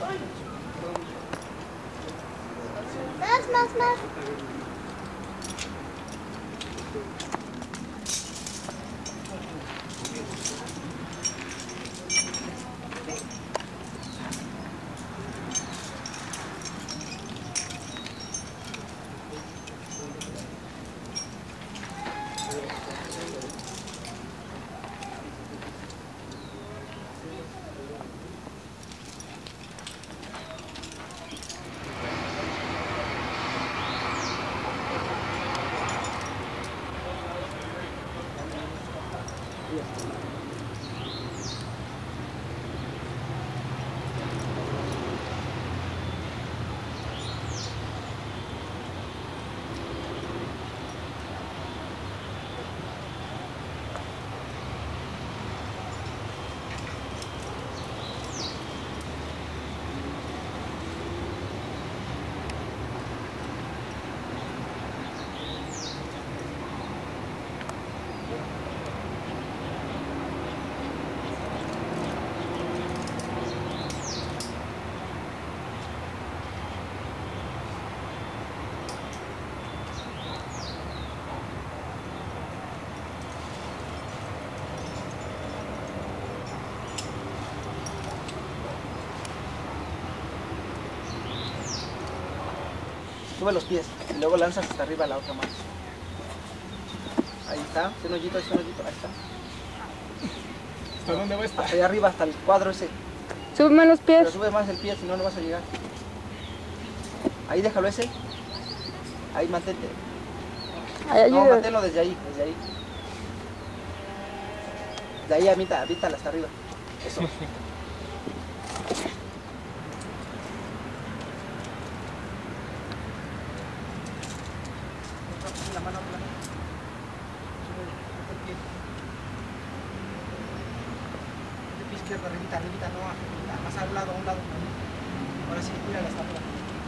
Más. Sube los pies y luego lanzas hasta arriba la otra mano. Ahí está, hace un hoyito, ahí está. ¿Hasta dónde va a estar? Hasta allá arriba, hasta el cuadro ese. Súbeme los pies. Pero sube más el pie, si no, no vas a llegar. Ahí déjalo ese. Ahí mantente. Ay, No, ayuda. manténlo desde ahí. De ahí avítala hasta arriba. Eso. La mano, sube el pie. El pie izquierdo, arribita, no, más a un lado. Ahora sí, mírala hasta arriba.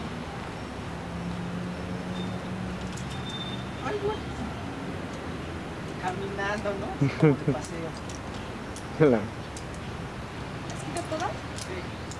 Ay, güey. Caminando, ¿no? Como de paseo. ¿Has quitado todas? Sí.